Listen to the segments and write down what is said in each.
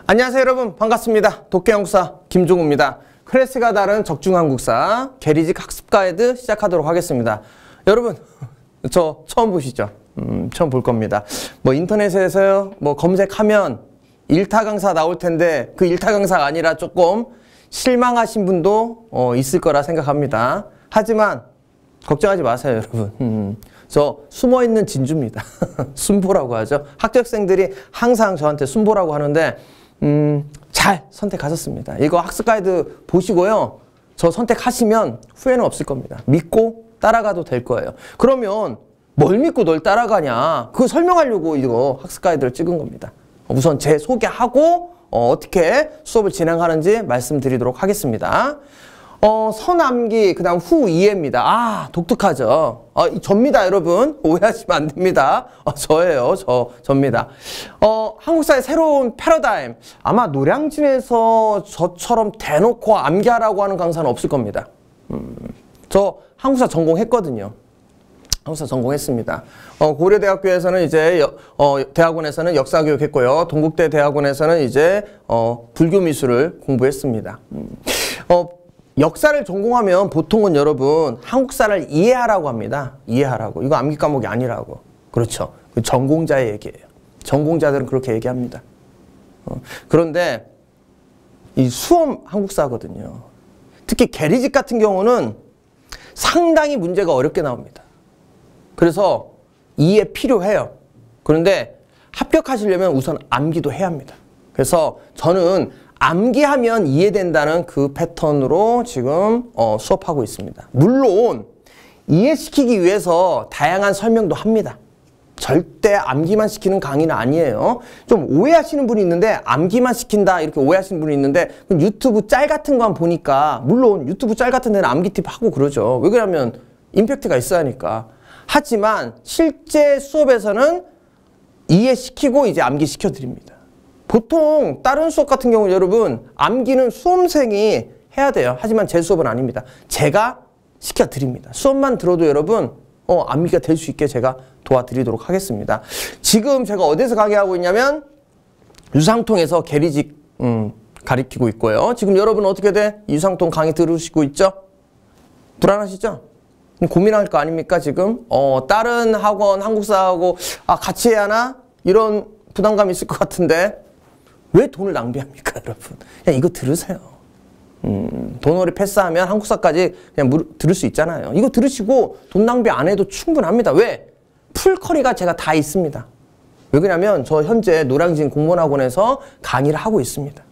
안녕하세요 여러분, 반갑습니다. 독해한국사 김종우입니다. 클래스가 다른 적중한국사 계리직 학습 가이드 시작하도록 하겠습니다. 여러분 저 처음 보시죠? 처음 볼 겁니다. 뭐 인터넷에서요 뭐 검색하면 일타 강사 나올 텐데 그 일타 강사가 아니라 조금 실망하신 분도 있을 거라 생각합니다. 하지만 걱정하지 마세요 여러분. 저 숨어있는 진주입니다. 순보라고 하죠. 학교생들이 항상 저한테 순보라고 하는데 잘 선택하셨습니다. 이거 학습 가이드 보시고요. 저 선택하시면 후회는 없을 겁니다. 믿고 따라가도 될 거예요. 그러면 뭘 믿고 널 따라가냐? 그거 설명하려고 이거 학습 가이드를 찍은 겁니다. 우선 제 소개하고 어떻게 수업을 진행하는지 말씀드리도록 하겠습니다. 서남기, 그 다음 후이해입니다. 아, 독특하죠. 접니다, 여러분. 오해하시면 안 됩니다. 저예요. 접니다. 한국사의 새로운 패러다임. 아마 노량진에서 저처럼 대놓고 암기하라고 하는 강사는 없을 겁니다. 저 한국사 전공했거든요. 한국사 전공했습니다. 고려대학교에서는 이제 대학원에서는 역사교육 했고요. 동국대 대학원에서는 이제 불교미술을 공부했습니다. 역사를 전공하면 보통은 여러분 한국사를 이해하라고 합니다. 이해하라고. 이거 암기 과목이 아니라고. 그렇죠. 전공자의 얘기예요. 전공자들은 그렇게 얘기합니다. 그런데 이 수험 한국사거든요. 특히 계리직 같은 경우는 상당히 문제가 어렵게 나옵니다. 그래서 이해 필요해요. 그런데 합격하시려면 우선 암기도 해야 합니다. 그래서 저는 암기하면 이해된다는 그 패턴으로 지금 수업하고 있습니다. 물론 이해시키기 위해서 다양한 설명도 합니다. 절대 암기만 시키는 강의는 아니에요. 좀 오해하시는 분이 있는데 암기만 시킨다 이렇게 오해하시는 분이 있는데 유튜브 짤 같은 거 보니까 물론 유튜브 짤 같은 데는 암기 팁 하고 그러죠. 왜 그러냐면 임팩트가 있어야 하니까. 하지만 실제 수업에서는 이해시키고 이제 암기 시켜드립니다. 보통 다른 수업 같은 경우 여러분 암기는 수험생이 해야 돼요. 하지만 제 수업은 아닙니다. 제가 시켜드립니다. 수업만 들어도 여러분 암기가 될 수 있게 제가 도와드리도록 하겠습니다. 지금 제가 어디서 강의하고 있냐면 유상통에서 계리직 가르치고 있고요. 지금 여러분 어떻게 돼? 유상통 강의 들으시고 있죠? 불안하시죠? 고민할 거 아닙니까 지금? 다른 학원 한국사하고 같이 해야 하나? 이런 부담감이 있을 것 같은데 왜 돈을 낭비합니까 여러분? 그냥 이거 들으세요. 돈놀이 패스하면 한국사까지 그냥 들을 수 있잖아요. 이거 들으시고 돈 낭비 안 해도 충분합니다. 왜? 풀커리가 제가 다 있습니다. 왜 그러냐면 저 현재 노량진 공무원학원에서 강의를 하고 있습니다.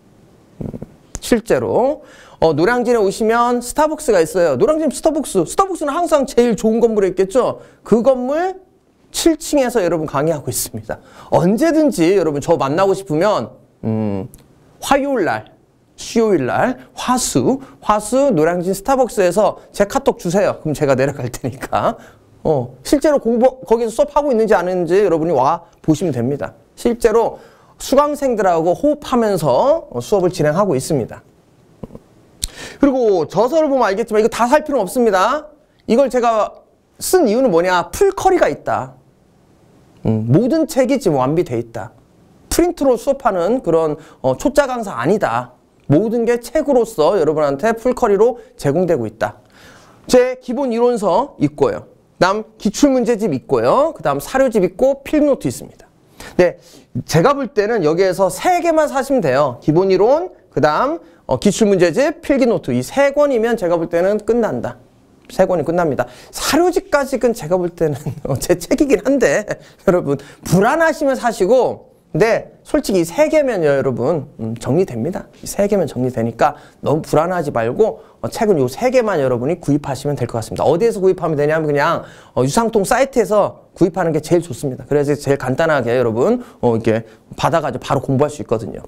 실제로 노량진에 오시면 스타벅스가 있어요. 노량진 스타벅스는 항상 제일 좋은 건물에 있겠죠. 그 건물 7층에서 여러분 강의하고 있습니다. 언제든지 여러분 저 만나고 싶으면 화요일날, 수요일날, 화수 노량진 스타벅스에서 제 카톡 주세요. 그럼 제가 내려갈 테니까. 실제로 거기서 수업하고 있는지 안 했는지 여러분이 와 보시면 됩니다. 실제로 수강생들하고 호흡하면서 수업을 진행하고 있습니다. 그리고 저서를 보면 알겠지만 이거 다 살 필요는 없습니다. 이걸 제가 쓴 이유는 뭐냐? 풀커리가 있다. 모든 책이 지금 완비돼 있다. 프린트로 수업하는 그런 초짜 강사 아니다. 모든 게 책으로서 여러분한테 풀커리로 제공되고 있다. 제 기본 이론서 있고요. 그다음 기출문제집 있고요. 그다음 사료집 있고 필기노트 있습니다. 네, 제가 볼 때는 여기에서 3개만 사시면 돼요. 기본 이론, 그다음 기출문제집, 필기노트 이 3권이면 제가 볼 때는 끝난다. 3권이 끝납니다. 사료집까지는 제가 볼 때는 제 책이긴 한데 여러분 불안하시면 사시고 근데 솔직히 이 3개면요 여러분 정리됩니다. 이 3개면 정리되니까 너무 불안하지 말고 책은 요 3개만 여러분이 구입하시면 될 것 같습니다. 어디에서 구입하면 되냐면 그냥 유상통 사이트에서 구입하는 게 제일 좋습니다. 그래서 제일 간단하게 여러분 이렇게 받아가지고 바로 공부할 수 있거든요.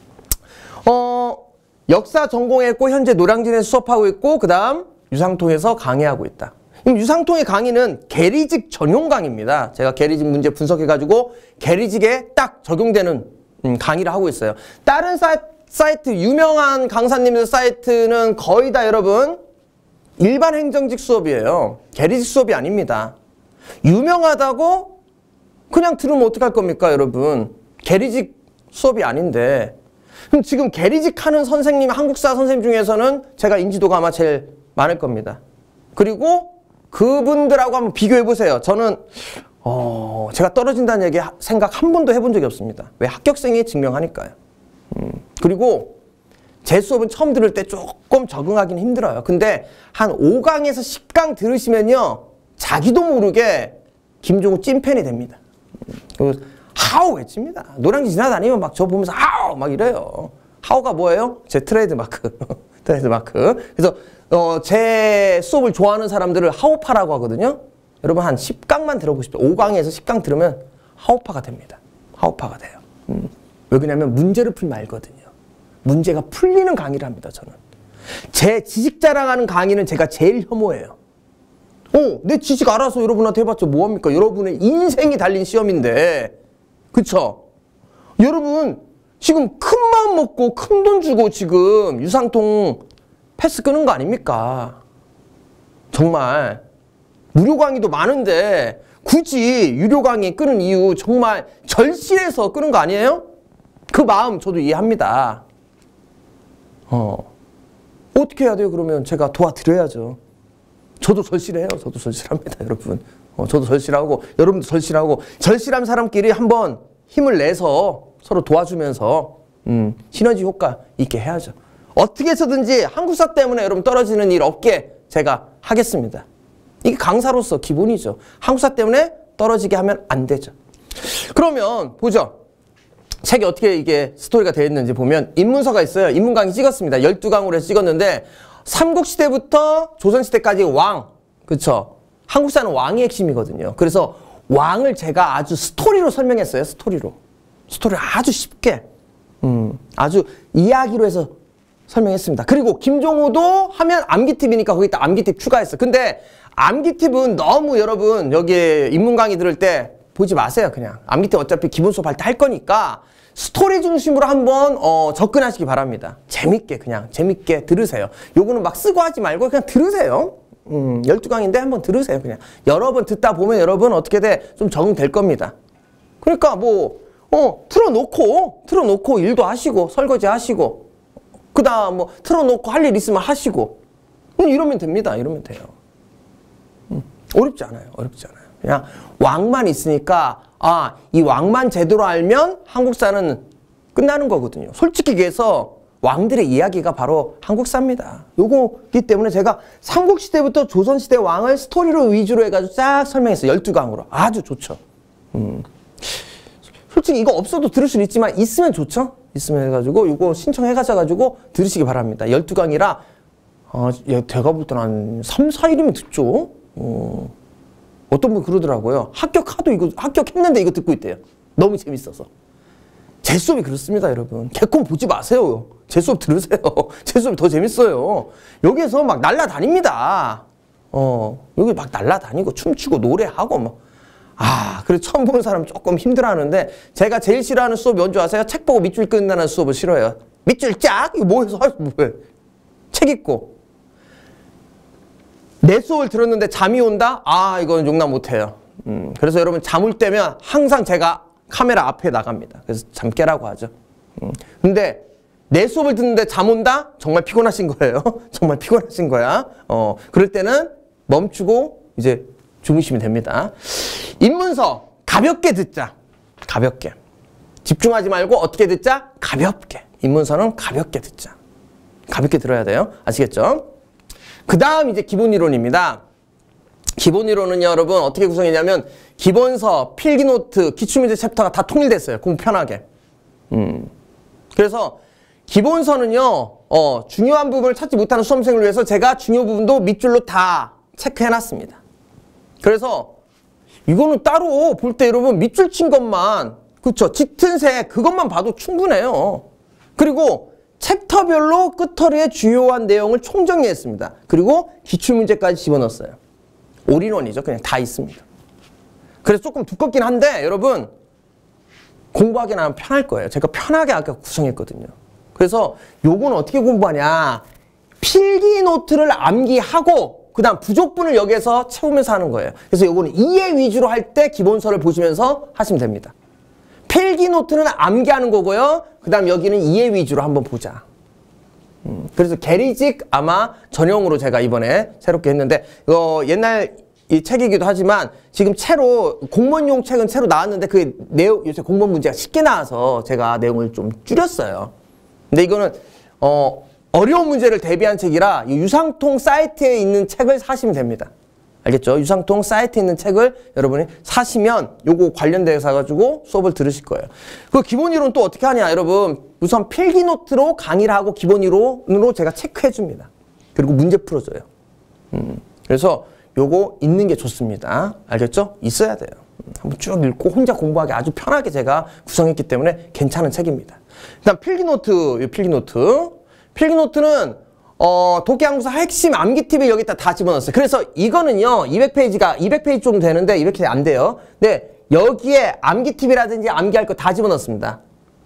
역사 전공했고 현재 노량진에서 수업하고 있고 그 다음 유상통에서 강의하고 있다. 유상통의 강의는 계리직 전용 강의입니다. 제가 계리직 문제 분석해가지고 계리직에 딱 적용되는 강의를 하고 있어요. 다른 사이트 유명한 강사님들 사이트는 거의 다 여러분 일반 행정직 수업이에요. 계리직 수업이 아닙니다. 유명하다고 그냥 들으면 어떡할 겁니까 여러분? 계리직 수업이 아닌데 그럼 지금 계리직하는 선생님, 한국사 선생님 중에서는 제가 인지도가 아마 제일 많을 겁니다. 그리고 그분들하고 한번 비교해보세요. 저는 제가 떨어진다는 얘기 생각 한 번도 해본 적이 없습니다. 왜? 합격생이 증명하니까요. 그리고 제 수업은 처음 들을 때 조금 적응하기는 힘들어요. 근데 한 5강에서 10강 들으시면요, 자기도 모르게 김종우 찐팬이 됩니다. 하우 외칩니다. 노량진 지나다니면 막 저 보면서 하우 막 이래요. 하우가 뭐예요? 제 트레이드마크. 트레이드마크. 그래서 제 수업을 좋아하는 사람들을 하우파라고 하거든요. 여러분 한 10강만 들어보십시오. 5강에서 10강 들으면 하우파가 됩니다. 하우파가 돼요. 왜 그러냐면 문제를 풀면 알거든요. 문제가 풀리는 강의를 합니다. 저는. 제 지식 자랑하는 강의는 제가 제일 혐오해요. 내 지식 알아서 여러분한테 해봤자 뭐합니까? 여러분의 인생이 달린 시험인데, 그쵸? 여러분 지금 큰 마음 먹고 큰 돈 주고 지금 유상통 패스 끄는 거 아닙니까? 정말 무료 강의도 많은데 굳이 유료 강의 끄는 이유 정말 절실해서 끄는 거 아니에요? 그 마음 저도 이해합니다. 어떻게 해야 돼요? 그러면 제가 도와드려야죠. 저도 절실해요. 저도 절실합니다, 여러분. 저도 절실하고 여러분도 절실하고 절실한 사람끼리 한번 힘을 내서 서로 도와주면서 시너지 효과 있게 해야죠. 어떻게 해서든지 한국사 때문에 여러분 떨어지는 일 없게 제가 하겠습니다. 이게 강사로서 기본이죠. 한국사 때문에 떨어지게 하면 안 되죠. 그러면 보죠. 책이 어떻게 이게 스토리가 되어 있는지 보면 인문서가 있어요. 인문 강의 찍었습니다. 12강으로 해서 찍었는데 삼국시대부터 조선시대까지 왕, 그쵸? 한국사는 왕이 핵심이거든요. 그래서 왕을 제가 아주 스토리로 설명했어요. 스토리를 아주 쉽게, 아주 이야기로 해서 설명했습니다. 그리고 김종우도 하면 암기팁이니까 거기다 암기팁 추가했어. 근데 암기팁은 너무 여러분 여기 인문 강의 들을 때 보지 마세요. 그냥 암기팁 어차피 기본 수업 할 때 할 거니까 스토리 중심으로 한번 접근하시기 바랍니다. 재밌게 그냥 재밌게 들으세요. 요거는 막 쓰고 하지 말고 그냥 들으세요. 12강인데 한번 들으세요. 그냥 여러 번 듣다 보면 여러분 어떻게 돼? 좀 적응될 겁니다. 그러니까 뭐 틀어놓고 일도 하시고 설거지 하시고 그 다음 뭐 틀어놓고 할 일 있으면 하시고 이러면 됩니다. 이러면 돼요. 어렵지 않아요. 그냥 왕만 있으니까 이 왕만 제대로 알면 한국사는 끝나는 거거든요. 솔직히 얘기해서 왕들의 이야기가 바로 한국사입니다. 요거기 때문에 제가 삼국시대부터 조선시대 왕을 스토리로 위주로 해가지고 쫙 설명했어요. 12강으로. 아주 좋죠. 솔직히 이거 없어도 들을 수는 있지만 있으면 좋죠. 있으면 해가지고 이거 신청해가지고 들으시기 바랍니다. 12강이라 제가 볼 때는 한 3, 4일이면 듣죠. 어떤 분 그러더라고요. 합격했는데 이거 듣고 있대요. 너무 재밌어서. 제 수업이 그렇습니다, 여러분. 개콘 보지 마세요. 제 수업 들으세요. 제 수업이 더 재밌어요. 여기에서 막 날라다닙니다. 여기 막 날라다니고 춤추고 노래하고 막. 그래서 처음 보는 사람 조금 힘들어하는데 제가 제일 싫어하는 수업이 뭔지 아세요? 책 보고 밑줄 끝나는 수업을 싫어해요. 밑줄 쫙? 이거 뭐해서 뭐해? 책 읽고. 내 수업을 들었는데 잠이 온다? 이건 용납 못해요. 그래서 여러분 잠 올 때면 항상 제가 카메라 앞에 나갑니다. 그래서 잠 깨라고 하죠. 근데 내 수업을 듣는데 잠 온다? 정말 피곤하신 거예요. 정말 피곤하신 거야. 그럴 때는 멈추고 이제 주무시면 됩니다. 인문서 가볍게 듣자. 가볍게. 집중하지 말고 어떻게 듣자? 가볍게. 인문서는 가볍게 듣자. 가볍게 들어야 돼요. 아시겠죠? 그 다음 이제 기본이론입니다. 기본이론은요, 여러분 어떻게 구성했냐면 기본서, 필기노트, 기출문제 챕터가 다 통일됐어요. 공부 편하게. 그래서 기본서는요, 중요한 부분을 찾지 못하는 수험생을 위해서 제가 중요 부분도 밑줄로 다 체크해놨습니다. 그래서 이거는 따로 볼 때 여러분 밑줄 친 것만, 그쵸? 짙은 색 그것만 봐도 충분해요. 그리고 챕터별로 끝허리에 주요한 내용을 총정리했습니다. 그리고 기출문제까지 집어넣었어요. 올인원이죠. 그냥 다 있습니다. 그래서 조금 두껍긴 한데 여러분 공부하기는 편할 거예요. 제가 편하게 아까 구성했거든요. 그래서 요거는 어떻게 공부하냐. 필기 노트를 암기하고 그 다음 부족분을 여기에서 채우면서 하는 거예요. 그래서 요거는 이해 위주로 할 때 기본서를 보시면서 하시면 됩니다. 필기 노트는 암기하는 거고요. 그 다음 여기는 이해 위주로 한번 보자. 그래서 계리직 아마 전형으로 제가 이번에 새롭게 했는데 옛날 이 책이기도 하지만 지금 채로 공무원용 책은 채로 나왔는데 그 내용 요새 공무원 문제가 쉽게 나와서 제가 내용을 좀 줄였어요. 근데 이거는 어려운 문제를 대비한 책이라 유상통 사이트에 있는 책을 사시면 됩니다. 알겠죠? 유상통 사이트에 있는 책을 여러분이 사시면 요거 관련돼서 가지고 수업을 들으실 거예요. 그 기본 이론 또 어떻게 하냐, 여러분. 우선 필기 노트로 강의를 하고 기본 이론으로 제가 체크해 줍니다. 그리고 문제 풀어줘요. 그래서 요거 있는 게 좋습니다. 알겠죠? 있어야 돼요. 한번 쭉 읽고 혼자 공부하기 아주 편하게 제가 구성했기 때문에 괜찮은 책입니다. 일단 필기 노트, 필기 노트. 필기 노트는 독해한국사 핵심 암기 팁을 여기다 다 집어넣었어요. 그래서 이거는요, 200페이지 정도 되는데 200페이지 안 돼요. 근데 여기에 암기 팁이라든지 암기할 거 다 집어넣습니다.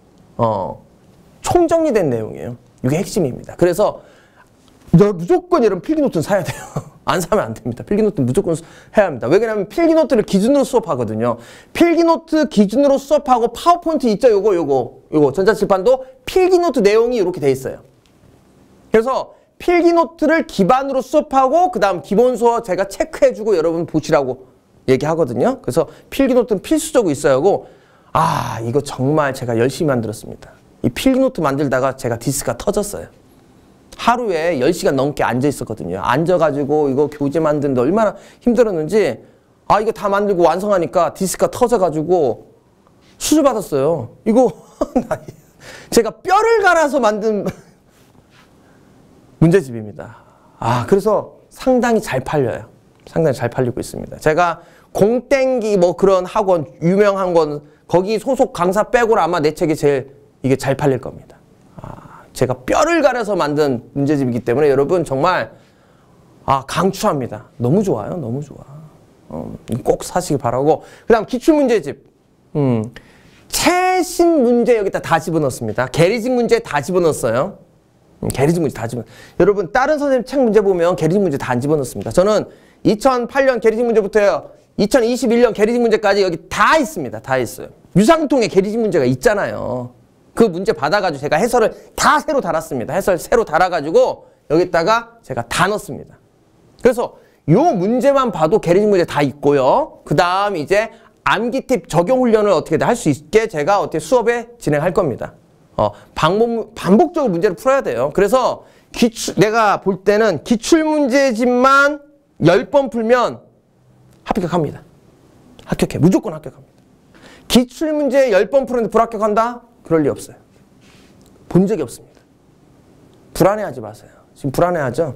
총정리된 내용이에요. 이게 핵심입니다. 그래서 무조건 여러분 필기노트는 사야 돼요. 안 사면 안 됩니다. 필기노트는 무조건 해야 합니다. 왜냐면 필기노트를 기준으로 수업하거든요. 필기노트 기준으로 수업하고 파워포인트 있죠? 요거 전자칠판도 필기노트 내용이 이렇게 돼 있어요. 그래서 필기노트를 기반으로 수업하고 그 다음 기본수어 제가 체크해주고 여러분 보시라고 얘기하거든요. 그래서 필기노트는 필수적으로 있어야 하고 이거 정말 제가 열심히 만들었습니다. 이 필기노트 만들다가 제가 디스크가 터졌어요. 하루에 10시간 넘게 앉아 있었거든요. 앉아가지고 이거 교재 만드는데 얼마나 힘들었는지 이거 다 만들고 완성하니까 디스크가 터져가지고 수술 받았어요. 이거 제가 뼈를 갈아서 만든 문제집입니다. 그래서 상당히 잘 팔려요. 상당히 잘 팔리고 있습니다. 제가 공땡기 뭐 그런 학원 유명한 건 거기 소속 강사 빼고는 아마 내 책이 제일 이게 잘 팔릴 겁니다. 제가 뼈를 가려서 만든 문제집이기 때문에 여러분 정말 강추합니다. 너무 좋아요. 너무 좋아. 꼭 사시기 바라고. 그 다음 기출문제집. 최신 문제 여기다 다 집어넣습니다. 계리직 문제 다 집어넣었어요. 계리직 문제 다 집어넣었어요. 여러분 다른 선생님 책 문제 보면 계리직 문제 다 안 집어넣습니다. 저는 2008년 계리직 문제부터요. 2021년 계리직 문제까지 여기 다 있습니다. 다 있어요. 유상통에 계리직 문제가 있잖아요. 그 문제 받아가지고 제가 해설을 다 새로 달았습니다. 해설 새로 달아가지고 여기다가 제가 다 넣습니다. 그래서 요 문제만 봐도 계리직 문제 다 있고요. 그 다음 이제 암기 팁 적용 훈련을 어떻게 할 수 있게 제가 어떻게 수업에 진행할 겁니다. 반복적으로 문제를 풀어야 돼요. 그래서 내가 볼 때는 기출문제집만 10번 풀면 합격합니다. 합격해. 무조건 합격합니다. 기출문제 10번 푸는데 불합격한다? 그럴 리 없어요. 본 적이 없습니다. 불안해하지 마세요. 지금 불안해하죠?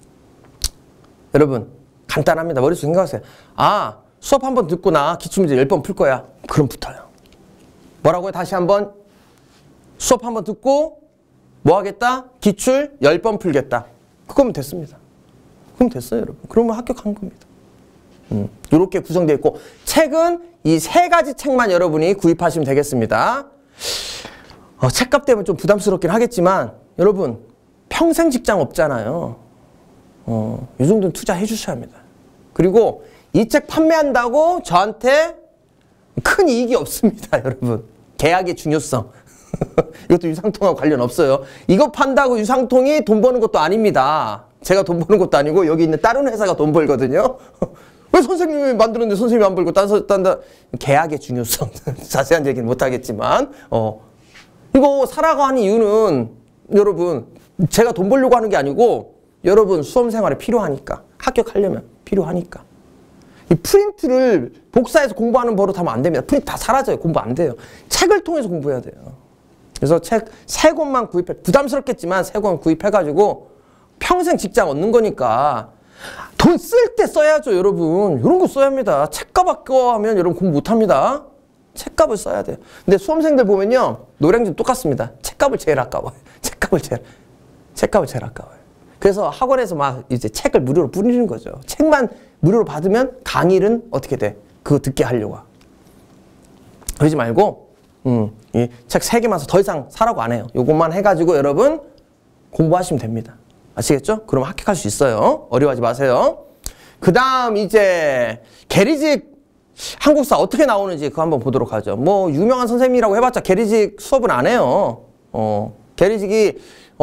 여러분 간단합니다. 머릿속에 생각하세요. 수업 한번 듣고 나 기출문제 10번 풀 거야. 그럼 붙어요. 뭐라고요? 다시 한번 수업 한번 듣고 뭐 하겠다? 기출 10번 풀겠다. 그거면 됐습니다. 그럼 됐어요, 여러분. 그러면 합격한 겁니다. 이렇게 구성되어 있고 책은 이 3가지 책만 여러분이 구입하시면 되겠습니다. 책값 때문에 좀 부담스럽긴 하겠지만 여러분 평생 직장 없잖아요. 이 정도는 투자해 주셔야 합니다. 그리고 이 책 판매한다고 저한테 큰 이익이 없습니다. 여러분 계약의 중요성 이것도 유상통하고 관련 없어요. 이거 판다고 유상통이 돈 버는 것도 아닙니다. 제가 돈 버는 것도 아니고 여기 있는 다른 회사가 돈 벌거든요. 왜 선생님이 만들었는데 선생님이 안 벌고 딴다 계약의 중요성 자세한 얘기는 못하겠지만 이거 살아가는 이유는 여러분 제가 돈 벌려고 하는 게 아니고 여러분 수험생활에 필요하니까 합격하려면 필요하니까 이 프린트를 복사해서 공부하는 버릇하면 안 됩니다. 프린트 다 사라져요. 공부 안 돼요. 책을 통해서 공부해야 돼요. 그래서 책 3권만 부담스럽겠지만 3권 구입해가지고 평생 직장 얻는 거니까 돈 쓸 때 써야죠. 여러분 이런 거 써야 합니다. 책값 아까워하면 여러분 공부 못합니다. 책값을 써야 돼요. 근데 수험생들 보면요 노량진 똑같습니다. 책값을 제일 아까워요. 책값을 제일 아까워요. 그래서 학원에서 막 이제 책을 무료로 뿌리는 거죠. 책만 무료로 받으면 강의는 어떻게 돼? 그거 듣게 하려고. 그러지 말고 이 책 3개만 더 이상 사라고 안 해요. 요것만 해가지고 여러분 공부하시면 됩니다. 아시겠죠? 그럼 합격할 수 있어요. 어려워하지 마세요. 그 다음 이제 계리직 한국사 어떻게 나오는지 그거 한번 보도록 하죠. 뭐 유명한 선생님이라고 해봤자 계리직 수업은 안 해요. 계리직이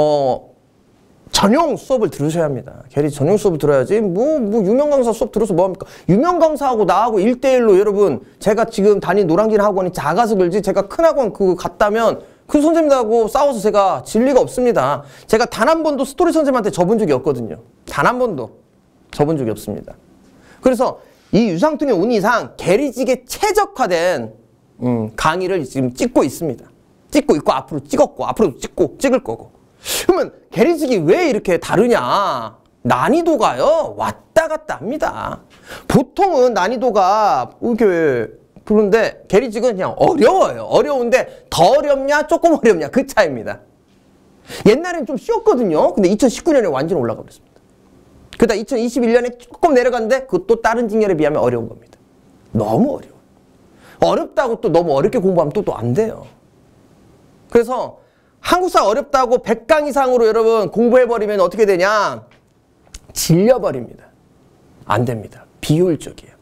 전용 수업을 들으셔야 합니다. 계리직 전용 수업을 들어야지 뭐 유명 강사 수업 들어서 뭐합니까? 유명 강사하고 나하고 1대1로 여러분 제가 지금 다닌 노량진 학원이 작아서 그런지 제가 큰 학원 그거 갔다면 그 선생님하고 싸워서 제가 질 리가 없습니다. 제가 단 한 번도 스토리 선생님한테 져본 적이 없거든요. 단 한 번도 져본 적이 없습니다. 그래서 이 유상통에 온 이상 계리직에 최적화된 강의를 지금 찍고 있습니다. 찍고 있고 앞으로 찍었고 앞으로 찍을 거고. 그러면 계리직이 왜 이렇게 다르냐? 난이도가요 왔다 갔다 합니다. 보통은 난이도가 이렇게 그런데 계리직은 그냥 어려워요. 어려운데 더 어렵냐 조금 어렵냐 그 차이입니다. 옛날엔 좀 쉬웠거든요. 근데 2019년에 완전 올라가 버렸습니다. 그러다 2021년에 조금 내려갔는데 그것도 다른 직렬에 비하면 어려운 겁니다. 너무 어려워. 어렵다고 또 너무 어렵게 공부하면 또 안 돼요. 그래서 한국사 어렵다고 100강 이상으로 여러분 공부해버리면 어떻게 되냐? 질려버립니다. 안 됩니다. 비효율적이에요.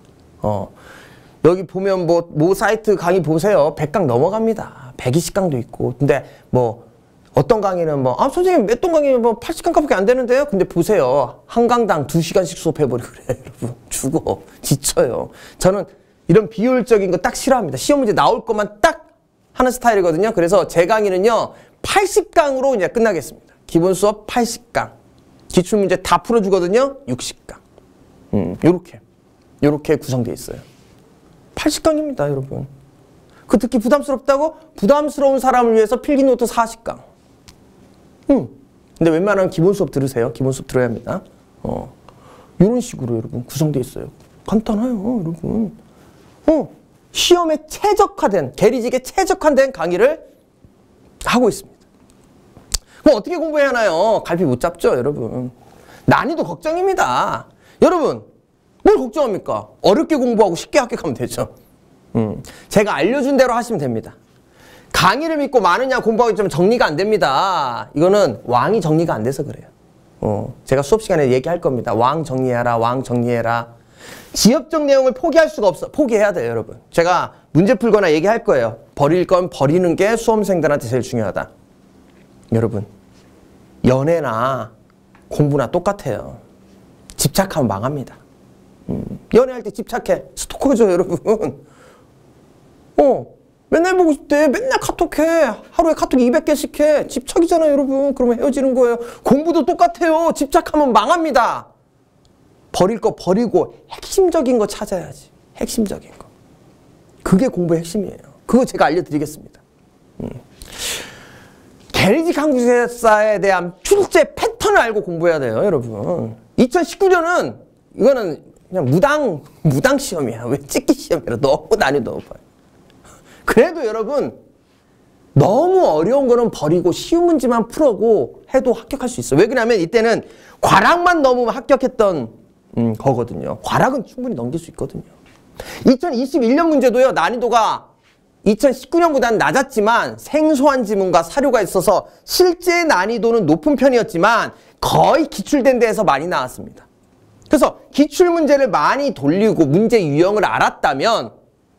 여기 보면 뭐 사이트 강의 보세요. 100강 넘어갑니다. 120강도 있고. 근데 뭐 어떤 강의는 선생님 몇 동 강의는 80강밖에 안 되는데요? 근데 보세요. 한 강당 2시간씩 수업해버리고 그래요. 여러분 죽어. 지쳐요. 저는 이런 비효율적인 거 딱 싫어합니다. 시험 문제 나올 것만 딱 하는 스타일이거든요. 그래서 제 강의는요. 80강으로 이제 끝나겠습니다. 기본 수업 80강. 기출문제 다 풀어주거든요. 60강. 요렇게 구성되어 있어요. 80강입니다, 여러분. 그 듣기 부담스럽다고? 부담스러운 사람을 위해서 필기노트 40강. 근데 웬만하면 기본 수업 들으세요. 기본 수업 들어야 합니다. 이런 식으로 여러분 구성되어 있어요. 간단해요, 여러분. 시험에 최적화된, 계리직에 최적화된 강의를 하고 있습니다. 그럼 어떻게 공부해야 하나요? 갈피 못 잡죠, 여러분. 난이도 걱정입니다. 여러분, 뭘 걱정합니까? 어렵게 공부하고 쉽게 합격하면 되죠. 제가 알려준 대로 하시면 됩니다. 강의를 믿고 많으냐 공부하기 좀 정리가 안 됩니다. 이거는 왕이 정리가 안 돼서 그래요. 제가 수업 시간에 얘기할 겁니다. 왕 정리해라, 왕 정리해라. 지엽적 내용을 포기할 수가 없어. 포기해야 돼요, 여러분. 제가 문제 풀거나 얘기할 거예요. 버릴 건 버리는 게 수험생들한테 제일 중요하다. 여러분, 연애나 공부나 똑같아요. 집착하면 망합니다. 연애할 때 집착해. 스토커죠, 여러분. 맨날 보고 싶대. 맨날 카톡해. 하루에 카톡 200개씩 해. 집착이잖아요, 여러분. 그러면 헤어지는 거예요. 공부도 똑같아요. 집착하면 망합니다. 버릴 거 버리고 핵심적인 거 찾아야지. 핵심적인 거. 그게 공부의 핵심이에요. 그거 제가 알려드리겠습니다. 계리직 한국사에 대한 출제 패턴을 알고 공부해야 돼요, 여러분. 2019년은 이거는 그냥 무당 시험이야. 왜 찍기 시험이라 너무 난이도 높아요. 그래도 여러분 너무 어려운 거는 버리고 쉬운 문제만 풀어고 해도 합격할 수 있어요. 왜 그러냐면 이때는 과락만 넘으면 합격했던 거거든요. 과락은 충분히 넘길 수 있거든요. 2021년 문제도요. 난이도가 2019년보다는 낮았지만 생소한 지문과 사료가 있어서 실제 난이도는 높은 편이었지만 거의 기출된 데에서 많이 나왔습니다. 그래서 기출문제를 많이 돌리고 문제 유형을 알았다면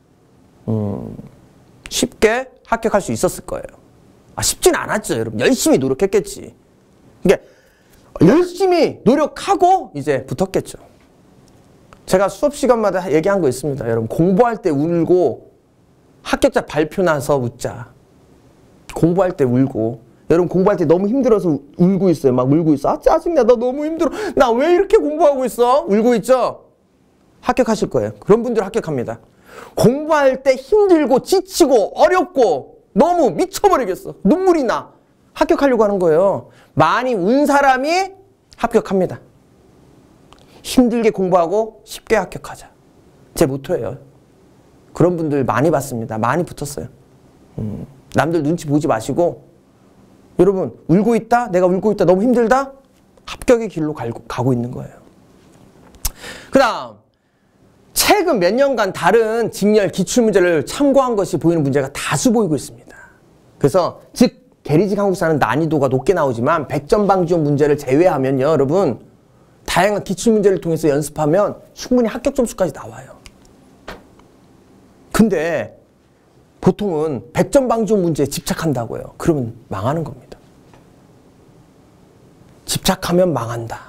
쉽게 합격할 수 있었을 거예요. 쉽진 않았죠, 여러분. 열심히 노력했겠지. 그러니까 열심히 노력하고 이제 붙었겠죠. 제가 수업 시간마다 얘기한 거 있습니다. 여러분, 공부할 때 울고 합격자 발표 나서 웃자. 공부할 때 울고. 여러분, 공부할 때 너무 힘들어서 울고 있어요. 막 울고 있어. 짜증나. 나 너무 힘들어. 나 왜 이렇게 공부하고 있어? 울고 있죠? 합격하실 거예요. 그런 분들 합격합니다. 공부할 때 힘들고 지치고 어렵고 너무 미쳐버리겠어. 눈물이 나. 합격하려고 하는 거예요. 많이 운 사람이 합격합니다. 힘들게 공부하고 쉽게 합격하자. 제 모토예요. 그런 분들 많이 봤습니다. 많이 붙었어요. 남들 눈치 보지 마시고 여러분 울고 있다? 내가 울고 있다? 너무 힘들다? 합격의 길로 가고 있는 거예요. 그 다음 최근 몇 년간 다른 직렬 기출문제를 참고한 것이 보이는 문제가 다수 보이고 있습니다. 그래서 즉 계리직 한국사는 난이도가 높게 나오지만 100점 방지용 문제를 제외하면요. 여러분 다양한 기출문제를 통해서 연습하면 충분히 합격 점수까지 나와요. 근데 보통은 100점 방지호 문제에 집착한다고요. 그러면 망하는 겁니다. 집착하면 망한다.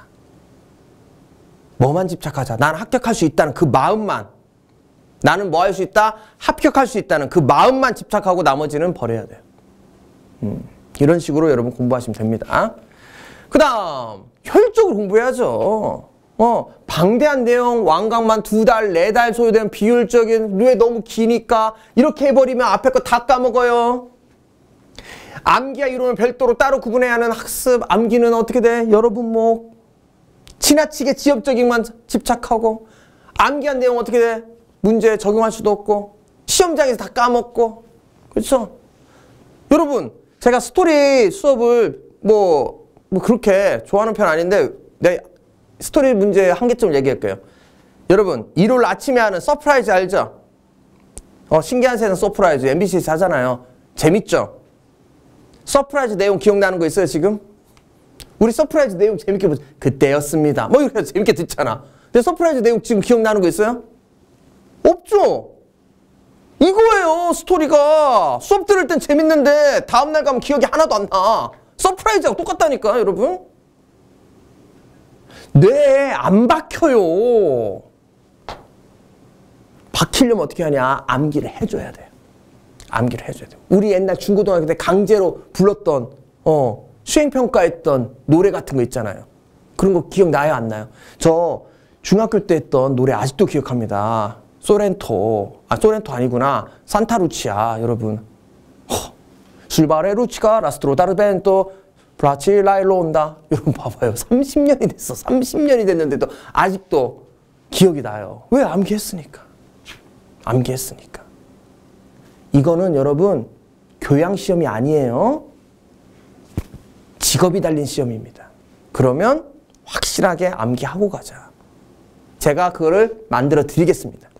뭐만 집착하자. 나는 합격할 수 있다는 그 마음만. 나는 뭐 할 수 있다? 합격할 수 있다는 그 마음만 집착하고 나머지는 버려야 돼요. 이런 식으로 여러분 공부하시면 됩니다. 그 다음 효율적으로 공부해야죠. 방대한 내용 완강만 2달, 4달 소요되는 비효율적인 왜 너무 기니까 이렇게 해버리면 앞에 거 다 까먹어요. 암기와 이론을 별도로 따로 구분해야 하는 학습. 암기는 어떻게 돼? 여러분 뭐 지나치게 지엽적인만 집착하고 암기한 내용 어떻게 돼? 문제에 적용할 수도 없고 시험장에서 다 까먹고 그렇죠? 여러분 제가 스토리 수업을 뭐 그렇게 좋아하는 편 아닌데 내 스토리 문제 한 개쯤 얘기할게요. 여러분 일요일 아침에 하는 서프라이즈 알죠? 신기한 세상 서프라이즈 MBC에서 하잖아요. 재밌죠? 서프라이즈 내용 기억나는 거 있어요 지금? 우리 서프라이즈 내용 재밌게 보자. 그때였습니다. 뭐 이렇게 재밌게 듣잖아. 근데 서프라이즈 내용 지금 기억나는 거 있어요? 없죠? 이거예요 스토리가. 수업 들을 땐 재밌는데 다음날 가면 기억이 하나도 안 나. 서프라이즈하고 똑같다니까 여러분. 뇌에 안 박혀요. 박히려면 어떻게 하냐? 암기를 해줘야 돼요. 암기를 해줘야 돼요. 우리 옛날 중고등학교 때 강제로 불렀던 수행평가했던 노래 같은 거 있잖아요. 그런 거 기억나요 안 나요? 저 중학교 때 했던 노래 아직도 기억합니다. 소렌토 아니구나. 산타루치아 여러분. 술바레 루치가 라스트로 다르벤토 브라칠라일로 온다. 여러분 봐봐요. 30년이 됐어. 30년이 됐는데도 아직도 기억이 나요. 왜? 암기했으니까. 암기했으니까. 이거는 여러분 교양시험이 아니에요. 직업이 달린 시험입니다. 그러면 확실하게 암기하고 가자. 제가 그거를 만들어 드리겠습니다.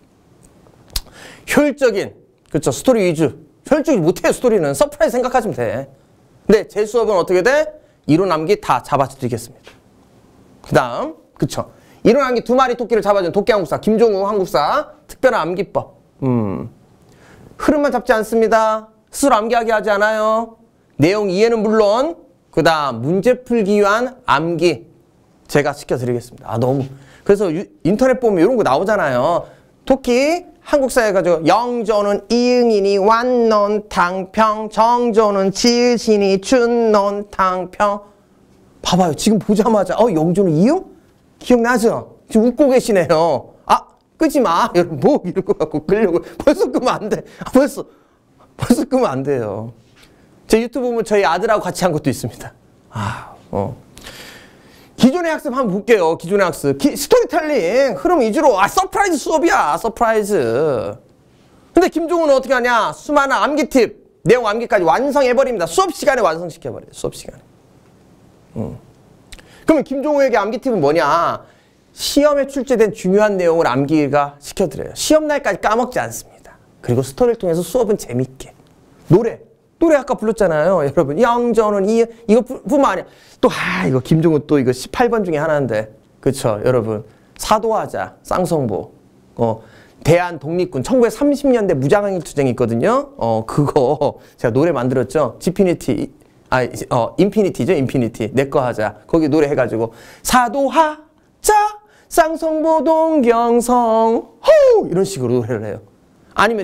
효율적인 그렇죠 스토리 위주. 효율적이지 못해요 스토리는. 서프라이즈 생각하시면 돼. 근데 제 수업은 어떻게 돼? 이론 암기 다 잡아드리겠습니다. 그 다음 그쵸 이론 암기 2마리 토끼를 잡아준 도끼 한국사 김종우 한국사 특별한 암기법. 흐름만 잡지 않습니다. 스스로 암기하게 하지 않아요. 내용 이해는 물론 그 다음 문제 풀기 위한 암기 제가 시켜드리겠습니다. 너무 그래서 인터넷 보면 이런 거 나오잖아요. 토끼 한국사 해가지고 영조는 이응이니 완논 탕평 정조는 지으시니 춘논 탕평. 봐봐요. 지금 보자마자 영조는 이응? 기억나죠? 지금 웃고 계시네요. 끄지 마. 여러분 뭐 이럴 것 같고 끌려고 벌써 끄면 안 돼. 벌써 끄면 안 돼요. 제 유튜브 보면 저희 아들하고 같이 한 것도 있습니다. 기존의 학습 한번 볼게요. 기존의 학습. 스토리텔링 흐름 위주로. 서프라이즈 수업이야. 서프라이즈. 근데 김종우는 어떻게 하냐? 수많은 암기 팁, 내용 암기까지 완성해버립니다. 수업 시간에 완성시켜버려요. 수업 시간에. 그러면 김종우에게 암기 팁은 뭐냐? 시험에 출제된 중요한 내용을 암기가 시켜드려요. 시험날까지 까먹지 않습니다. 그리고 스토리를 통해서 수업은 재밌게. 노래 아까 불렀잖아요. 여러분 영조는 이거 뿐만 아니야. 또 이거 김종우 또 이거 18번 중에 하나인데 그쵸 여러분. 사도하자 쌍성보 대한독립군 1930년대 무장항일투쟁이 있거든요. 그거 제가 노래 만들었죠. 인피니티죠. 인피니티 내 거 하자. 거기 노래 해가지고 사도하자 쌍성보 동경성 호 이런 식으로 노래를 해요. 아니면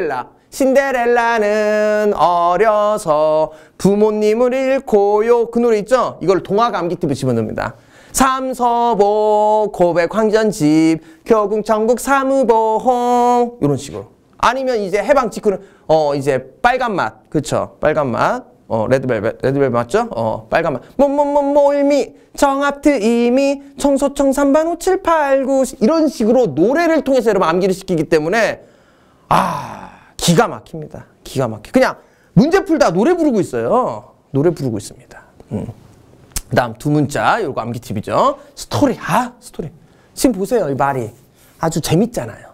신데렐라는 어려서 부모님을 잃고요. 그 노래 있죠? 이걸 동화가 암기팁에 집어넣습니다. 삼서보 고백 황전집 교궁천국 사무보홍 이런 식으로. 아니면 이제 해방 직후는 이제 빨간맛 그쵸? 빨간맛 레드벨벳 맞죠? 빨간맛 몰미 정합트 이미 청소청 3반 5 7 8 9 이런 식으로 노래를 통해서 여러분 암기를 시키기 때문에 기가 막힙니다. 기가 막혀. 그냥 문제 풀다 노래 부르고 있어요. 노래 부르고 있습니다. 그 다음 2문자 요거 암기 팁이죠. 스토리. 스토리. 지금 보세요. 이 말이 아주 재밌잖아요.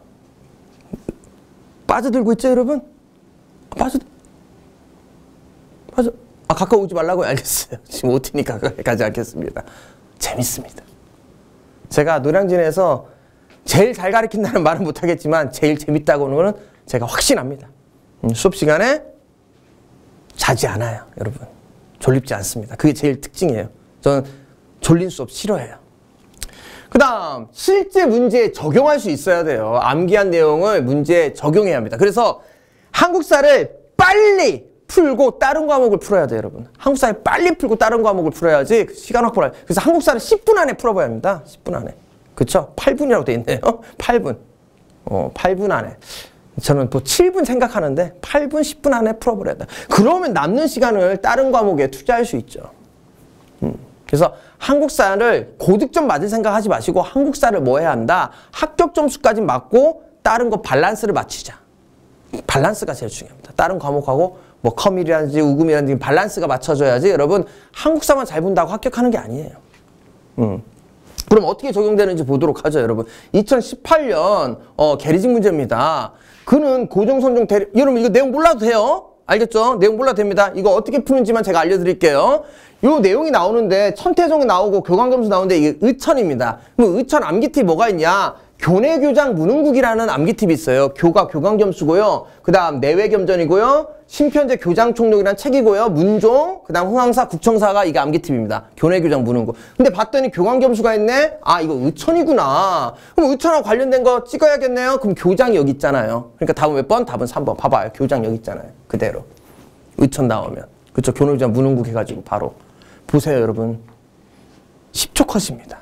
빠져들고 있죠 여러분? 가까이 오지 말라고요? 알겠어요. 지금 OT니까 가까이 가지 않겠습니다. 재밌습니다. 제가 노량진에서 제일 잘 가르친다는 말은 못하겠지만 제일 재밌다고 하는 거는 제가 확신합니다. 수업 시간에 자지 않아요, 여러분. 졸립지 않습니다. 그게 제일 특징이에요. 저는 졸린 수업 싫어해요. 그 다음 실제 문제에 적용할 수 있어야 돼요. 암기한 내용을 문제에 적용해야 합니다. 그래서 한국사를 빨리 풀고 다른 과목을 풀어야 돼요, 여러분. 한국사를 빨리 풀고 다른 과목을 풀어야지 시간 확보를. 그래서 한국사를 10분 안에 풀어봐야 합니다. 10분 안에. 그쵸? 8분이라고 돼 있네요. 8분. 8분 안에. 저는 또 7분 생각하는데 8분, 10분 안에 풀어버려야 돼. 그러면 남는 시간을 다른 과목에 투자할 수 있죠. 그래서 한국사를 고득점 맞을 생각하지 마시고 한국사를 뭐 해야 한다? 합격 점수까지 맞고 다른 거 밸런스를 맞추자. 밸런스가 제일 중요합니다. 다른 과목하고 뭐 컴이라든지 우금이라든지 밸런스가 맞춰져야지 여러분 한국사만 잘 본다고 합격하는 게 아니에요. 그럼 어떻게 적용되는지 보도록 하죠, 여러분. 2018년 계리직 문제입니다. 그는 고정선종 대리, 여러분 이거 내용 몰라도 돼요. 알겠죠? 내용 몰라도 됩니다. 이거 어떻게 푸는지만 제가 알려드릴게요. 요 내용이 나오는데 천태종이 나오고 교광점수 나오는데 이게 의천입니다. 그럼 의천 암기팁 뭐가 있냐? 교내교장 무능국이라는 암기팁이 있어요. 교가 교광점수고요. 그 다음 내외겸전이고요. 심편제 교장총록이라는 책이고요. 문종, 그 다음 흥왕사, 국청사가 이게 암기팁입니다. 교내교장 무능국. 근데 봤더니 교광점수가 있네? 아, 이거 의천이구나. 그럼 의천하고 관련된 거 찍어야겠네요. 그럼 교장이 여기 있잖아요. 그러니까 답은 몇 번? 답은 3번. 봐봐요. 교장 여기 있잖아요. 그대로. 의천 나오면. 그쵸? 교내교장 무능국 해가지고 바로. 보세요, 여러분. 10초 컷입니다.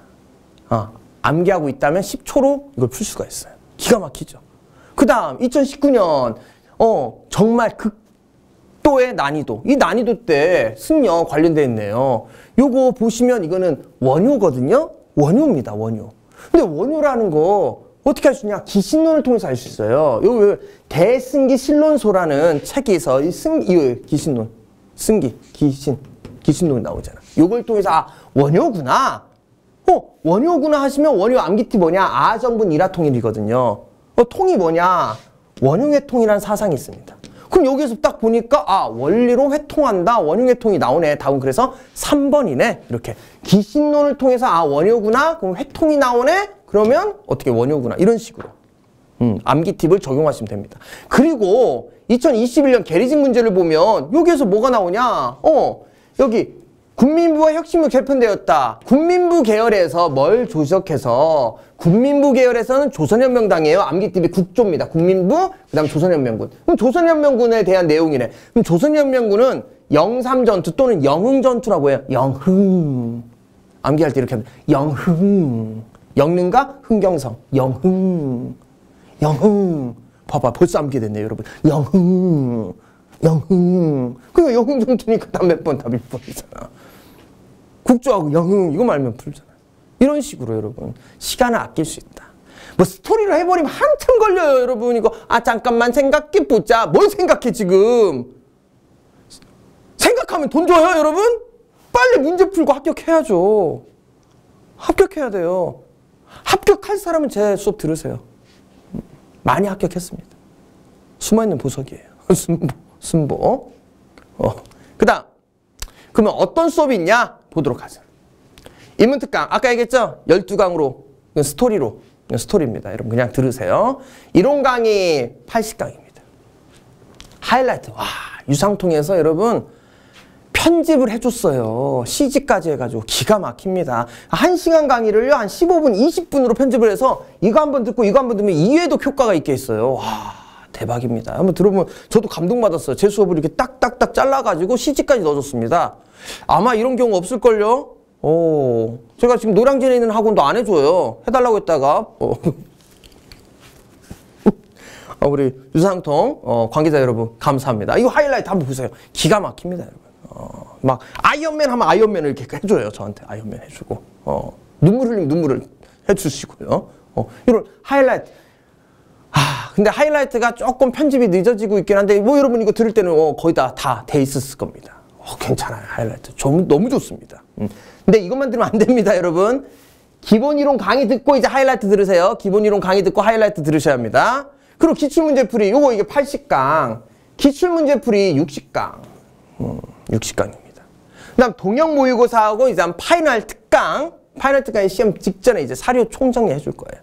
암기하고 있다면 10초로 이걸 풀 수가 있어요. 기가 막히죠. 그 다음 2019년 정말 극도의 난이도. 이 난이도 때 승려 관련되어 있네요. 요거 보시면 이거는 원효거든요. 원효입니다. 원효. 근데 원효라는 거 어떻게 할 수 있냐? 기신론을 통해서 알 수 있어요. 요 대승기 신론소라는 책에서 이 기신론, 승기, 기신론이 나오잖아. 요걸 통해서 원효구나. 원효구나 하시면 원효 암기팁 뭐냐? 아정분 일화통일이거든요. 통이 뭐냐? 원흉회통이라는 사상이 있습니다. 그럼 여기에서 딱 보니까 원리로 회통한다. 원흉회통이 나오네. 답은 그래서 3번이네. 이렇게 기신론을 통해서 원효구나. 그럼 회통이 나오네. 그러면 어떻게 원효구나. 이런 식으로 암기팁을 적용하시면 됩니다. 그리고 2021년 계리직 문제를 보면 여기에서 뭐가 나오냐? 여기 군민부와 혁신부 개편되었다. 군민부 계열에서 뭘 조석해서 군민부 계열에서는 조선혁명당이에요. 암기팁이 국조입니다. 국민부, 그 다음 조선혁명군. 그럼 조선혁명군에 대한 내용이네. 그럼 조선혁명군은 영삼전투 또는 영흥전투라고 해요. 영흥. 암기할 때 이렇게 합니다. 영흥. 영릉과 흥경성. 영흥. 영흥. 봐봐. 벌써 암기됐네요, 여러분. 영흥. 영흥. 그러니까 영흥전투니까 답 몇 번? 답 1번이잖아. 국조하고 영흥 이거 말면 풀잖아요. 이런 식으로 여러분 시간을 아낄 수 있다. 뭐 스토리로 해버리면 한참 걸려요, 여러분. 이거 잠깐만 생각해보자. 뭘 생각해 지금. 생각하면 돈 줘요, 여러분? 빨리 문제 풀고 합격해야죠. 합격해야 돼요. 합격할 사람은 제 수업 들으세요. 많이 합격했습니다. 숨어있는 보석이에요. 순보. 그 다음 그러면 어떤 수업이 있냐? 보도록 하죠. 인문특강 아까 얘기했죠? 12강으로 스토리로 스토리입니다. 여러분 그냥 들으세요. 이론 강의 80강입니다. 하이라이트. 와, 유상통에서 여러분 편집을 해줬어요. CG까지 해가지고 기가 막힙니다. 1시간 강의를요 한 15분, 20분으로 편집을 해서 이거 한번 듣고 이거 한번 들으면 이해도 효과가 있게 했어요. 와, 대박입니다. 한번 들어보면 저도 감동받았어요. 제 수업을 이렇게 딱딱딱 잘라가지고 CG까지 넣어줬습니다. 아마 이런 경우 없을걸요? 제가 지금 노량진에 있는 학원도 안 해줘요. 해달라고 했다가 우리 유상통 관계자 여러분 감사합니다. 이거 하이라이트 한번 보세요. 기가 막힙니다, 여러분. 막 아이언맨 하면 아이언맨을 이렇게 해줘요. 저한테 아이언맨 해주고 눈물 흘리면 눈물을 해주시고요. 이런 하이라이트. 근데 하이라이트가 조금 편집이 늦어지고 있긴 한데 뭐 여러분 이거 들을 때는 거의 다 돼 있었을 겁니다. 괜찮아요. 하이라이트 너무 좋습니다. 근데 이것만 들으면 안 됩니다, 여러분. 기본이론 강의 듣고 이제 하이라이트 들으세요. 기본이론 강의 듣고 하이라이트 들으셔야 합니다. 그리고 기출문제풀이 요거 이게 80강, 기출문제풀이 60강, 60강입니다. 그다음 동영 모의고사하고 이제 파이널 특강, 파이널 특강의 시험 직전에 이제 사료 총정리 해줄 거예요.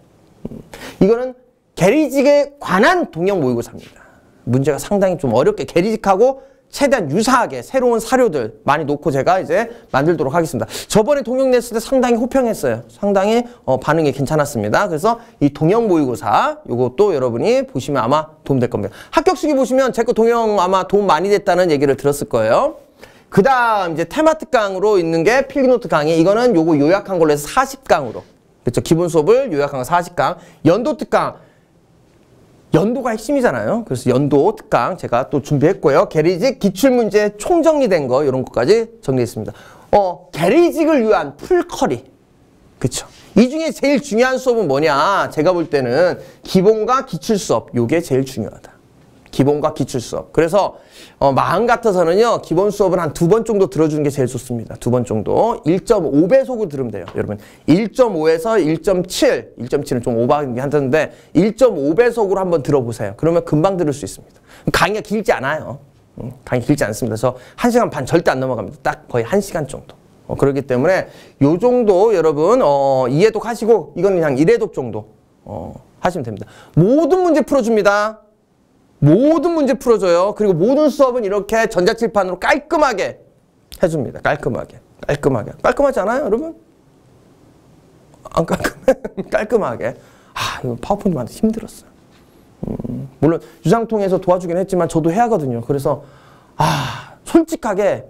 이거는 계리직에 관한 동형 모의고사입니다. 문제가 상당히 좀 어렵게 계리직하고 최대한 유사하게 새로운 사료들 많이 놓고 제가 이제 만들도록 하겠습니다. 저번에 동형 냈을 때 상당히 호평했어요. 상당히 반응이 괜찮았습니다. 그래서 이 동형 모의고사 요것도 여러분이 보시면 아마 도움될 겁니다. 합격수기 보시면 제 거 동형 아마 도움 많이 됐다는 얘기를 들었을 거예요. 그 다음 이제 테마 특강으로 있는 게 필기노트 강의. 이거는 요거 요약한 걸로 해서 40강으로. 그렇죠. 기본 수업을 요약한 거 40강. 연도 특강. 연도가 핵심이잖아요. 그래서 연도 특강 제가 또 준비했고요. 계리직 기출문제 총정리된 거 이런 것까지 정리했습니다. 계리직을 위한 풀커리. 그쵸. 이 중에 제일 중요한 수업은 뭐냐? 제가 볼 때는 기본과 기출 수업. 요게 제일 중요하다. 기본과 기출 수업. 그래서 마음 같아서는요. 기본 수업은 한 2번 정도 들어주는 게 제일 좋습니다. 2번 정도. 1.5배속으로 들으면 돼요. 여러분 1.5에서 1.7. 1.7은 좀 오버하긴 한다는데 1.5배속으로 한번 들어보세요. 그러면 금방 들을 수 있습니다. 강의가 길지 않아요. 강의 길지 않습니다. 그래서 1시간 반 절대 안 넘어갑니다. 딱 거의 1시간 정도. 그렇기 때문에 요 정도 여러분 2회독 하시고 이건 그냥 1회독 정도 하시면 됩니다. 모든 문제 풀어줍니다. 모든 문제 풀어줘요. 그리고 모든 수업은 이렇게 전자칠판으로 깔끔하게 해줍니다. 깔끔하게. 깔끔하게. 깔끔하지 않아요, 여러분? 안 깔끔해? 깔끔하게. 이거 파워포인트 만들기 힘들었어요. 물론 유상통해서 도와주긴 했지만 저도 해야 하거든요. 그래서 솔직하게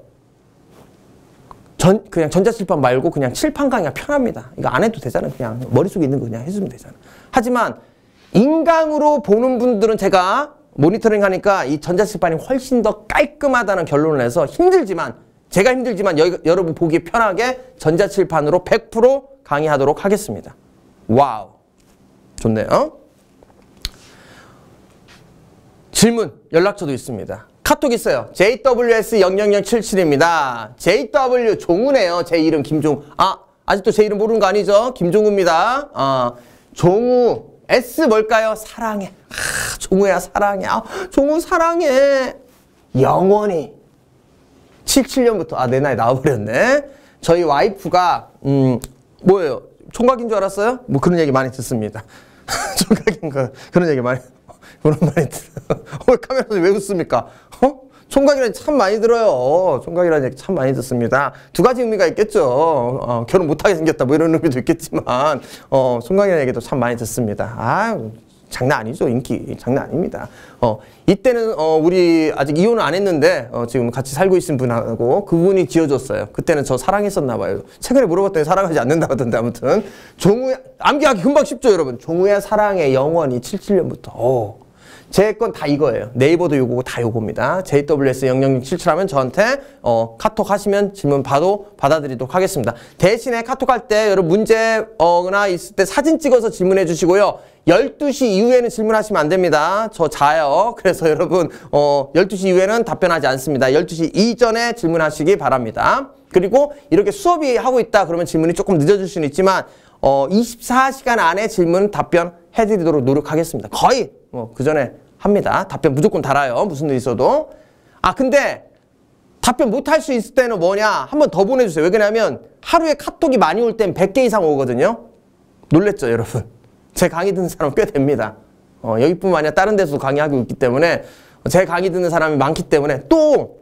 그냥 전자칠판 말고 그냥 칠판 강의가 편합니다. 이거 안 해도 되잖아요. 그냥 머릿속에 있는 거 그냥 해주면 되잖아요. 하지만 인강으로 보는 분들은 제가 모니터링 하니까 이 전자칠판이 훨씬 더 깔끔하다는 결론을 내서 제가 힘들지만 여러분 보기 편하게 전자칠판으로 100% 강의하도록 하겠습니다. 와우. 좋네요. 질문, 연락처도 있습니다. 카톡 있어요. JWS00077입니다. JW 종우네요. 제 이름 김종우. 아직도 제 이름 모르는 거 아니죠? 김종우입니다. 종우. S 뭘까요? 사랑해. 종우야 사랑해. 종우 사랑해. 영원히. 77년부터. 내 나이 나와버렸네. 저희 와이프가 뭐예요? 총각인 줄 알았어요? 뭐 그런 얘기 많이 듣습니다. 총각인 거 그런 얘기 많이 들어요. 카메라에서 왜 웃습니까? 총각이라는 얘기 참 많이 들어요. 총각이라는 얘기 참 많이 듣습니다. 2가지 의미가 있겠죠. 결혼 못하게 생겼다 뭐 이런 의미도 있겠지만 총각이라는 얘기도 참 많이 듣습니다. 장난 아니죠. 인기 장난 아닙니다. 이때는 우리 아직 이혼을 안 했는데 지금 같이 살고 있는 분하고 그분이 지어줬어요. 그때는 저 사랑했었나 봐요. 최근에 물어봤더니 사랑하지 않는다고 하던데 아무튼 종우야 암기하기 금방 쉽죠 여러분. 종우야 사랑해 영원히 77년부터. 제 건 다 이거예요. 네이버도 요거고 다 요겁니다. JWS00077 하면 저한테 카톡 하시면 질문 받아드리도록 하겠습니다. 대신에 카톡 할 때 여러분 문제나 있을 때 사진 찍어서 질문해 주시고요. 12시 이후에는 질문하시면 안 됩니다. 저 자요. 그래서 여러분 12시 이후에는 답변하지 않습니다. 12시 이전에 질문하시기 바랍니다. 그리고 이렇게 수업이 하고 있다 그러면 질문이 조금 늦어질 수는 있지만 24시간 안에 질문 답변해드리도록 노력하겠습니다. 거의 그 전에 합니다. 답변 무조건 달아요. 무슨 일 있어도. 근데 답변 못할 수 있을 때는 뭐냐? 한 번 더 보내주세요. 왜 그러냐면 하루에 카톡이 많이 올 땐 100개 이상 오거든요. 놀랬죠 여러분? 제 강의 듣는 사람 꽤 됩니다. 여기뿐만 아니라 다른 데서도 강의하고 있기 때문에 제 강의 듣는 사람이 많기 때문에 또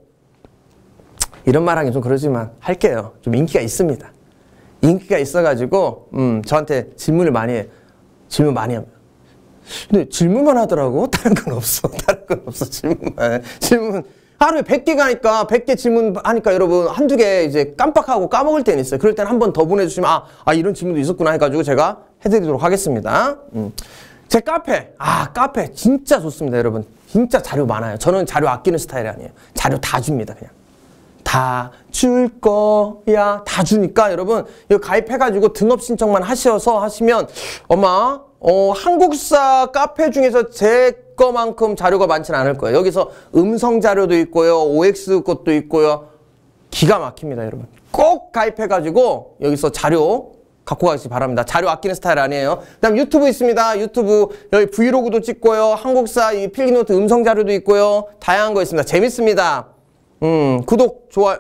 이런 말 하긴 좀 그러지만 할게요. 좀 인기가 있습니다. 인기가 있어가지고 저한테 질문을 많이 해요. 질문 많이 합니다. 근데 질문만 하더라고. 다른 건 없어. 질문만. 질문 하루에 100개가 하니까 100개 질문하니까 여러분 한두 개 이제 깜빡하고 까먹을 때는 있어요. 그럴 때는 한 번 더 보내주시면 이런 질문도 있었구나 해가지고 제가 해드리도록 하겠습니다. 제 카페. 카페 진짜 좋습니다 여러분. 진짜 자료 많아요. 저는 자료 아끼는 스타일이 아니에요. 자료 다 줍니다 그냥. 다 줄 거야. 다 주니까 여러분 이거 가입해가지고 등업 신청만 하시면 아마 한국사 카페 중에서 제 거만큼 자료가 많지는 않을 거예요. 여기서 음성 자료도 있고요. OX 것도 있고요. 기가 막힙니다 여러분. 꼭 가입해가지고 여기서 자료 갖고 가시기 바랍니다. 자료 아끼는 스타일 아니에요. 그 다음 유튜브 있습니다. 유튜브 여기 브이로그도 찍고요. 한국사 이 필기노트 음성 자료도 있고요. 다양한 거 있습니다. 재밌습니다. 구독, 좋아요.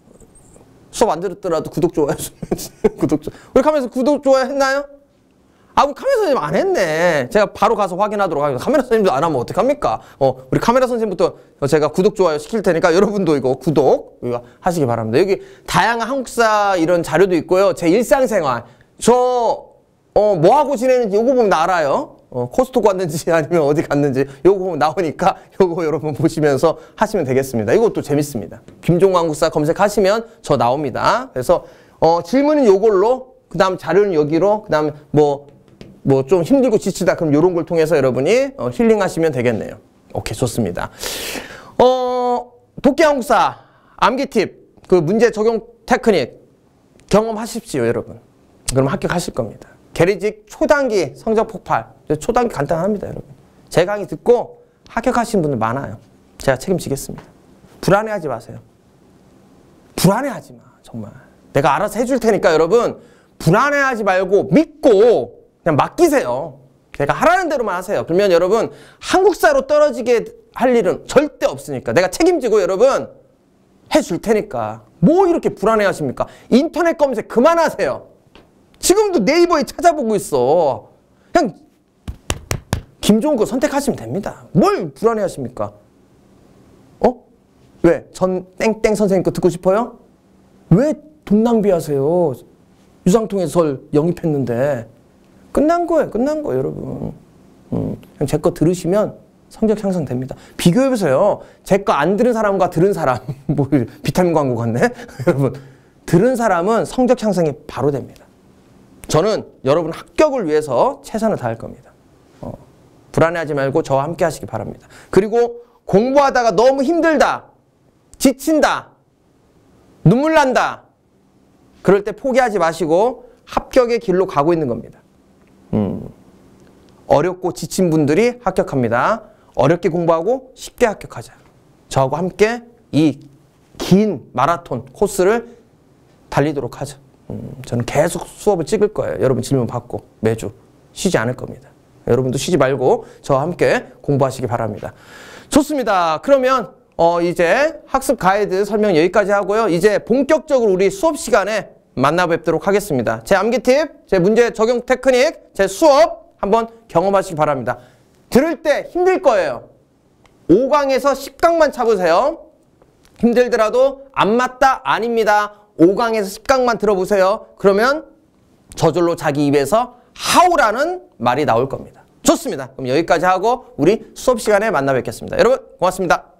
수업 안 들었더라도 구독, 좋아요. 우리 가면서 구독, 좋아요 했나요? 아, 우리 카메라 선생님 안 했네. 제가 바로 가서 확인하도록 하겠습니다. 카메라 선생님도 안 하면 어떡합니까? 우리 카메라 선생님부터 제가 구독, 좋아요 시킬 테니까 여러분도 이거 구독 이거 하시기 바랍니다. 여기 다양한 한국사 이런 자료도 있고요. 제 일상생활. 뭐 하고 지내는지 요거 보면 알아요. 코스트코 갔는지 아니면 어디 갔는지 요거 보면 나오니까 요거 여러분 보시면서 하시면 되겠습니다. 이것도 재밌습니다. 김종국 한국사 검색하시면 저 나옵니다. 그래서 질문은 요걸로, 그 다음 자료는 여기로, 그 다음 뭐 좀 힘들고 지치다 그럼 요런 걸 통해서 여러분이 힐링하시면 되겠네요. 오케이, 좋습니다. 독해 한국사 암기 팁, 그 문제 적용 테크닉 경험하십시오, 여러분. 그럼 합격하실 겁니다. 계리직 초단기 성적 폭발. 초단기 간단합니다, 여러분. 제 강의 듣고 합격하신 분들 많아요. 제가 책임지겠습니다. 불안해하지 마세요. 불안해하지 마, 정말. 내가 알아서 해줄 테니까 여러분 불안해하지 말고 믿고 그냥 맡기세요. 제가 하라는 대로만 하세요. 그러면 여러분 한국사로 떨어지게 할 일은 절대 없으니까 내가 책임지고 여러분 해줄 테니까 뭐 이렇게 불안해하십니까? 인터넷 검색 그만하세요. 지금도 네이버에 찾아보고 있어. 그냥 김종국 선택하시면 됩니다. 뭘 불안해하십니까? 왜? 전 땡땡 선생님 거 듣고 싶어요? 왜 돈 낭비하세요? 유상통에서 설 영입했는데. 끝난 거예요. 끝난 거예요, 여러분. 그냥 제 거 들으시면 성적 향상됩니다. 비교해보세요. 제 거 안 들은 사람과 들은 사람. 뭐 비타민 광고 같네? 여러분, 들은 사람은 성적 향상이 바로 됩니다. 저는 여러분 합격을 위해서 최선을 다할 겁니다. 불안해하지 말고 저와 함께 하시기 바랍니다. 그리고 공부하다가 너무 힘들다, 지친다, 눈물 난다, 그럴 때 포기하지 마시고 합격의 길로 가고 있는 겁니다. 어렵고 지친 분들이 합격합니다. 어렵게 공부하고 쉽게 합격하자. 저하고 함께 이 긴 마라톤 코스를 달리도록 하죠. 저는 계속 수업을 찍을 거예요. 여러분 질문 받고 매주 쉬지 않을 겁니다. 여러분도 쉬지 말고 저와 함께 공부하시기 바랍니다. 좋습니다. 그러면 이제 학습 가이드 설명 여기까지 하고요. 이제 본격적으로 우리 수업 시간에 만나 뵙도록 하겠습니다. 제 암기 팁, 제 문제 적용 테크닉, 제 수업 한번 경험하시기 바랍니다. 들을 때 힘들 거예요. 5강에서 10강만 잡으세요. 힘들더라도 안 맞다, 아닙니다. 5강에서 10강만 들어보세요. 그러면 저절로 자기 입에서 하우라는 말이 나올 겁니다. 좋습니다. 그럼 여기까지 하고 우리 수업 시간에 만나 뵙겠습니다. 여러분 고맙습니다.